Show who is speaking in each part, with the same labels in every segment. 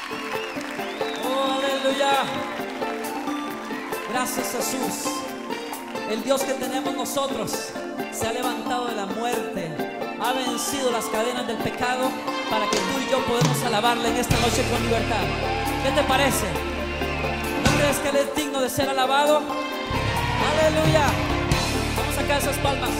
Speaker 1: Oh, aleluya. Gracias, Jesús. El Dios que tenemos nosotros se ha levantado de la muerte, ha vencido las cadenas del pecado para que tú y yo podamos alabarle en esta noche con libertad. ¿Qué te parece? ¿No crees que Él es digno de ser alabado? Aleluya. Vamos a sacar esas palmas.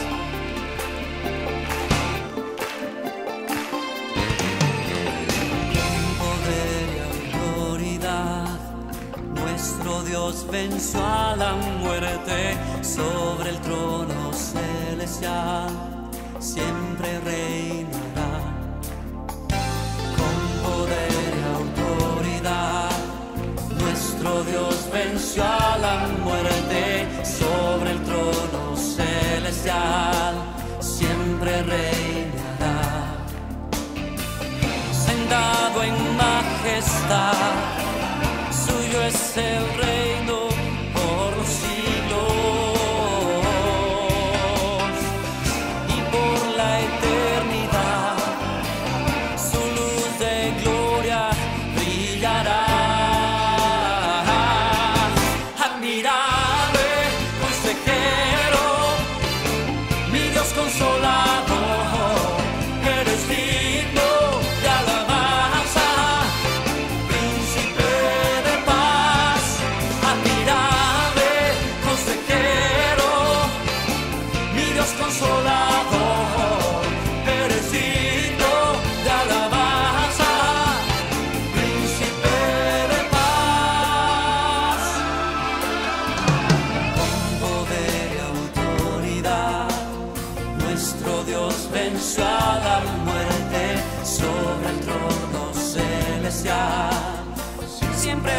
Speaker 2: Nuestro Dios venció a la muerte sobre el trono celestial, siempre reinará con poder y autoridad. Nuestro Dios venció a la muerte sobre el trono celestial, siempre reinará, sentado en majestad. Suyo es el reino por los siglos y por la eternidad. Su luz de gloria brillará. Admirable consejero, mi Dios consolador, eres digno de alabanza. Consolador, eres digno de alabanza, príncipe de paz. Con poder y autoridad, nuestro Dios venció a la muerte sobre el trono celestial, siempre